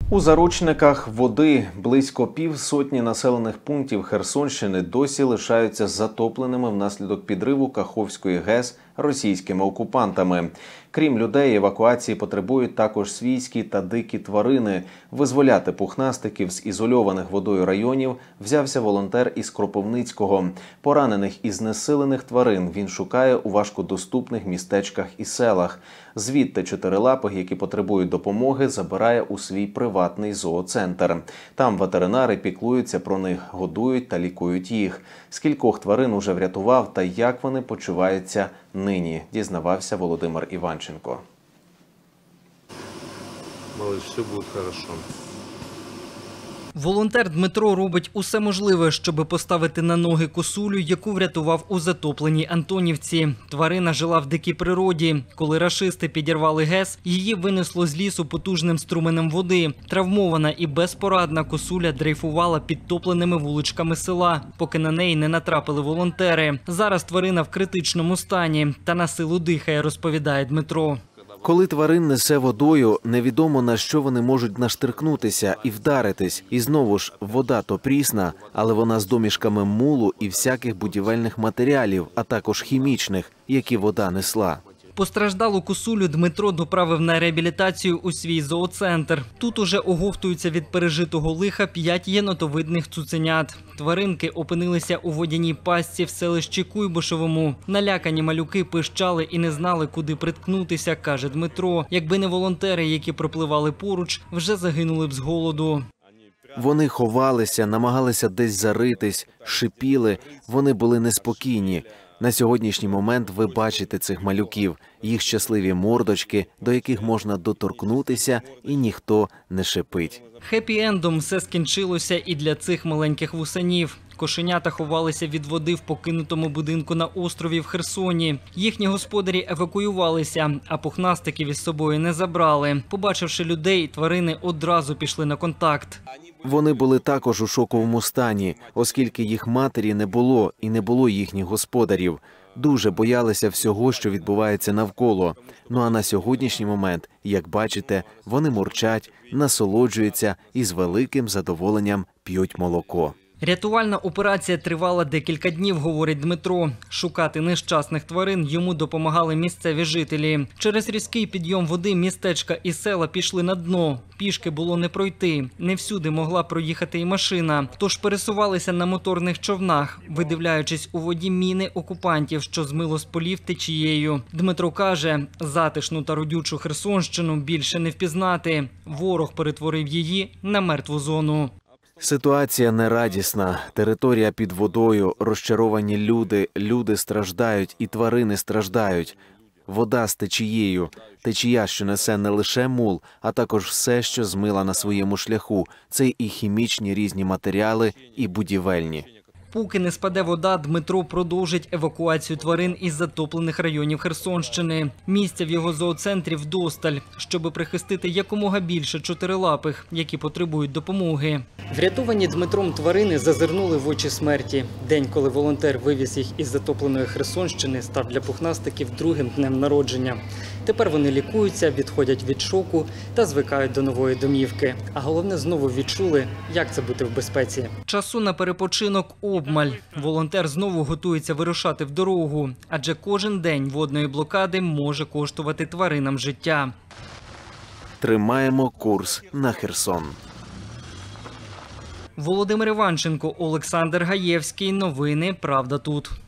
У заручниках води близько півсотні населених пунктів Херсонщини досі лишаються затопленими внаслідок підриву Каховської ГЕС російськими окупантами. Крім людей, евакуації потребують також свійські та дикі тварини. Визволяти пухнастиків з ізольованих водою районів взявся волонтер із Кропивницького. Поранених і знесилених тварин він шукає у важкодоступних містечках і селах. Звідти чотирилапих, які потребують допомоги, забирає у свій приватний зооцентр. Там ветеринари піклуються про них, годують та лікують їх. Скількох тварин уже врятував та як вони почуваються нині, дізнавався Володимир Іванченко. Малыш, все буде хорошо. Волонтер Дмитро робить усе можливе, щоб поставити на ноги косулю, яку врятував у затопленій Антонівці. Тварина жила в дикій природі. Коли рашисти підірвали ГЕС, її винесло з лісу потужним струменем води. Травмована і безпорадна косуля дрейфувала підтопленими вуличками села, поки на неї не натрапили волонтери. Зараз тварина в критичному стані та на силу дихає, розповідає Дмитро. Коли тварин несе водою, невідомо на що вони можуть наштиркнутися і вдаритись. І знову ж, вода то прісна, але вона з домішками мулу і всяких будівельних матеріалів, а також хімічних, які вода несла. Постраждалу косулю Дмитро доправив на реабілітацію у свій зооцентр. Тут уже оговтуються від пережитого лиха 5 єнотовидних цуценят. Тваринки опинилися у водяній пастці в селищі Куйбишевому. Налякані малюки пищали і не знали, куди приткнутися, каже Дмитро. Якби не волонтери, які пропливали поруч, вже загинули б з голоду. Вони ховалися, намагалися десь заритись, шипіли, вони були неспокійні. На сьогоднішній момент ви бачите цих малюків, їх щасливі мордочки, до яких можна доторкнутися і ніхто не шипить. Хеппі-ендом все скінчилося і для цих маленьких вусанів. Кошенята ховалися від води в покинутому будинку на острові в Херсоні. Їхні господарі евакуювалися, а пухнастиків із собою не забрали. Побачивши людей, тварини одразу пішли на контакт. Вони були також у шоковому стані, оскільки їх матері не було і не було їхніх господарів. Дуже боялися всього, що відбувається навколо. Ну а на сьогоднішній момент, як бачите, вони мурчать, насолоджуються і з великим задоволенням п'ють молоко. Рятувальна операція тривала декілька днів, говорить Дмитро. Шукати нещасних тварин йому допомагали місцеві жителі. Через різкий підйом води містечка і села пішли на дно. Пішки було не пройти. Не всюди могла проїхати і машина. Тож пересувалися на моторних човнах, видивляючись у воді міни окупантів, що змило з полів течією. Дмитро каже, затишну та родючу Херсонщину більше не впізнати. Ворог перетворив її на мертву зону. Ситуація нерадісна, територія під водою, розчаровані люди страждають і тварини страждають. Вода з течією, течія, що несе не лише мул, а також все, що змила на своєму шляху. Це і хімічні різні матеріали, і будівельні. Поки не спаде вода, Дмитро продовжить евакуацію тварин із затоплених районів Херсонщини. Місця в його зооцентрі вдосталь, щоб прихистити якомога більше чотирилапих, які потребують допомоги. Врятовані Дмитром тварини зазирнули в очі смерті. День, коли волонтер вивіз їх із затопленої Херсонщини, став для пухнастиків другим днем народження. Тепер вони лікуються, відходять від шоку та звикають до нової домівки. А головне, знову відчули, як це бути в безпеці. Часу на перепочинок обмаль. Волонтер знову готується вирушати в дорогу, адже кожен день водної блокади може коштувати тваринам життя. Тримаємо курс на Херсон. Володимир Іванченко, Олександр Гаєвський. Новини «Правда тут».